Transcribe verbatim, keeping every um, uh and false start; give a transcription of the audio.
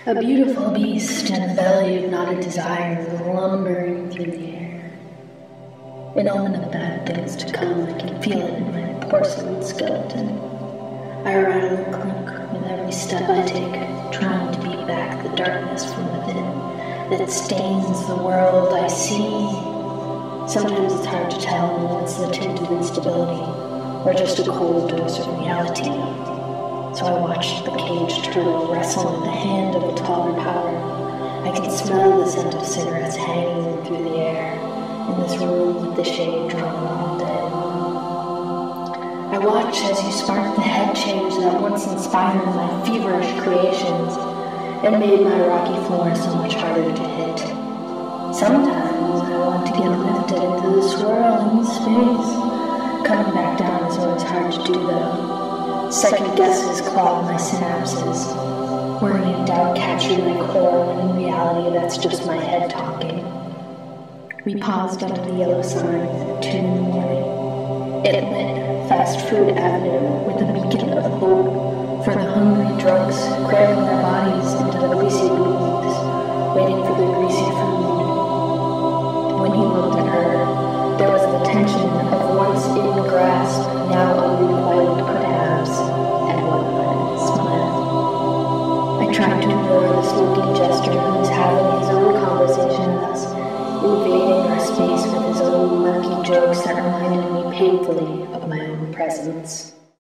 A beautiful beast and a belly of knotted desire lumbering through the air. An omen of bad things to come, I can feel it in my porcelain skeleton. I rattle and clunk with every step I take, trying to beat back the darkness from within that stains the world I see. Sometimes it's hard to tell what's the tint of instability or just a cold dose of reality. So I watched the caged turtle wrestle in the hand of a taller power. I can smell the scent of cigarettes hanging through the air in this room with the shade drawn all day long. I watch as you spark the head change that once inspired my feverish creations and made my rocky floor so much harder to hit. Sometimes I want to get lifted into the swirling space. Coming back down is always hard to do though. Second guesses clog my synapses. Worry and doubt capture my core when in reality that's just my head talking. We paused under the yellow sign at two in the morning. It lit Fast Food Avenue with a beacon of hope for the hungry drunks cramming their bodies into the greasy booths, waiting for their greasy food. When he looked at her, there was the tension of once in grasp, now unrequited could-haves, and one final smile. I tried to ignore the smoking jester who was having his own conversation with us, invading our space with his own murky jokes that reminded me painfully of my own presence.